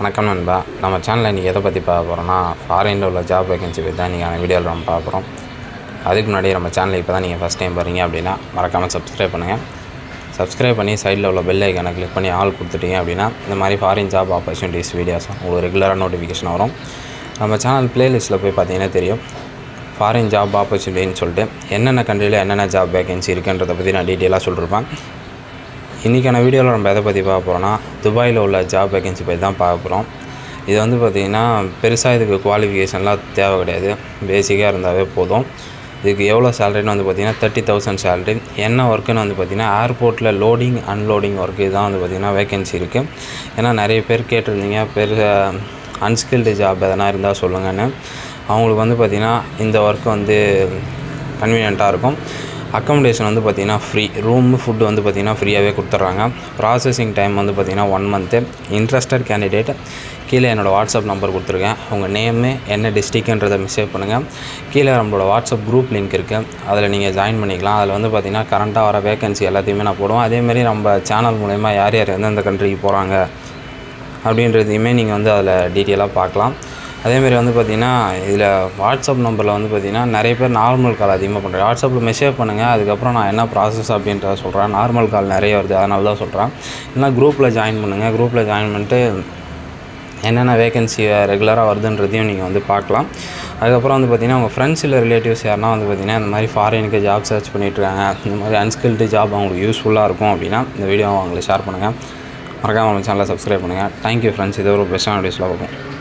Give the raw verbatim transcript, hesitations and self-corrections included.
வணக்கம் நண்பா. நம்ம சேனலில் இன்றைக்கி எதை பற்றி பார்க்க போகிறோம்னா ஃபாரினில் உள்ள ஜாப் வேகன்சி பற்றி தான் நீங்கள் வீடியோவில் நம்ம பார்க்க போகிறோம். அதுக்கு முன்னாடி நம்ம சேனலை இப்போ தான் நீங்கள் ஃபஸ்ட் டைம் பாருங்க அப்படின்னா மறக்காமல் சப்ஸ்கிரைப் பண்ணுங்கள். சப்ஸ்கிரைப் பண்ணி சைடில் உள்ள பெல் ஐக்கானை கிளிக் பண்ணி ஆல் கொடுத்துட்டீங்க அப்படின்னா இந்த மாதிரி ஃபாரின் ஜாப் ஆப்பர்ச்சுனிட்டிஸ் வீடியோஸ் உங்களுக்கு ரெகுலராக நோட்டிஃபிகேஷன் வரும். நம்ம சேனல் ப்ளேலிஸ்ட்டில் போய் பார்த்தீங்கன்னா தெரியும் ஃபாரின் ஜாப் ஆப்பர்ச்சுனிட்டின்னு சொல்லிட்டு என்னென்ன கண்ட்ரியில் என்னென்ன ஜாப் வேகன்சி இருக்குன்றதை பற்றி நான் டீட்டெயிலாக சொல்லியிருப்பேன். இன்றைக்கான வீடியோவில் நம்ம எதை பற்றி பார்க்க போகிறோன்னா துபாயில் உள்ள ஜாப் வேகன்சி பற்றி தான் பார்க்க போகிறோம். இது வந்து பார்த்திங்கன்னா பெருசாக இதுக்கு குவாலிஃபிகேஷன்லாம் தேவை கிடையாது, பேசிக்காக இருந்தாவே போதும். இதுக்கு எவ்வளோ சேலரின்னு வந்து பார்த்திங்கன்னா தேர்ட்டி தௌசண்ட் சேலரி. என்ன ஒர்க்குன்னு வந்து பார்த்திங்கன்னா ஏர்போர்ட்டில் லோடிங் அன்லோடிங் ஒர்க்கு தான் வந்து பார்த்திங்கன்னா வேகன்சி இருக்குது. ஏன்னா நிறைய பேர் கேட்டிருந்தீங்க பெரு அன்ஸ்கில்டு ஜாப் எதனா இருந்தால் சொல்லுங்கன்னு. அவங்களுக்கு வந்து பார்த்திங்கன்னா இந்த ஒர்க்கு வந்து கன்வீனியண்ட்டாக இருக்கும். அக்கமடேஷன் வந்து பார்த்திங்கன்னா ஃப்ரீ, ரூமு ஃபுட்டு வந்து பார்த்திங்கன்னா ஃப்ரீயாகவே கொடுத்துட்றாங்க. ப்ராசஸிங் டைம் வந்து பார்த்திங்கன்னா ஒன் மந்த்து. இன்ட்ரெஸ்டட் கேண்டிடேட் கீழே என்னோடய வாட்ஸ்அப் நம்பர் கொடுத்துருக்கேன். உங்கள் நேமு என்ன டிஸ்ட்ரிக்ன்றதை மெசேஜ் பண்ணுங்கள். கீழே நம்மளோட வாட்ஸ்அப் குரூப் லிங்க் இருக்குது, அதில் நீங்கள் ஜாயின் பண்ணிக்கலாம். அதில் வந்து பார்த்திங்கன்னா கரண்ட்டாக வர வேகன்சி எல்லாத்தையுமே நான் போடுவோம். அதேமாரி நம்ம சேனல் மூலமா யார் யார் எந்தெந்த கண்ட்ரிக்கு போகிறாங்க அப்படின்றதையுமே நீங்கள் வந்து அதில் டீட்டெயிலாக பார்க்கலாம். அதேமாரி வந்து பார்த்திங்கன்னா இதில் வாட்ஸ்அப் நம்பரில் வந்து பார்த்திங்கன்னா நிறைய பேர் நார்மல் கால் அதிகமாக பண்ணுறேன். வாட்ஸ்அப்பில் மெசேஜ் பண்ணுங்கள், அதுக்கப்புறம் நான் என்ன ப்ராசஸ் அப்படின்றத சொல்கிறேன். நார்மல் கால் நிறைய வருது, அதனால தான் சொல்கிறேன். இல்லைனா குரூப்பில் ஜாயின் பண்ணுங்கள். குரூப்பில் ஜாயின் பண்ணிட்டு என்னென்ன வேகன்சி ரெகுலராக வருதுன்றதையும் நீங்கள் வந்து பார்க்கலாம். அதுக்கப்புறம் வந்து பார்த்திங்கன்னா உங்கள் ஃப்ரெண்ட்ஸ் இல்லை ரிலேட்டிவ்ஸ் யாருனா வந்து பார்த்திங்கன்னா இந்த மாதிரி ஃபாரினுக்கு ஜாப் சர்ச் பண்ணிகிட்ருக்காங்க, இந்த மாதிரி அன்ஸ்கில்டு ஜாப் அவங்களுக்கு யூஸ்ஃபுல்லாக இருக்கும் அப்படின்னா இந்த வீடியோவை அவங்களுக்கு ஷேர் பண்ணுங்கள். மறக்காமல் நம்ம சேனலை சப்ஸ்கிரைப் பண்ணுங்கள். Thank you friends. இது ஒரு பெஸ்ட்டான வீடியோஸில் பார்ப்போம்.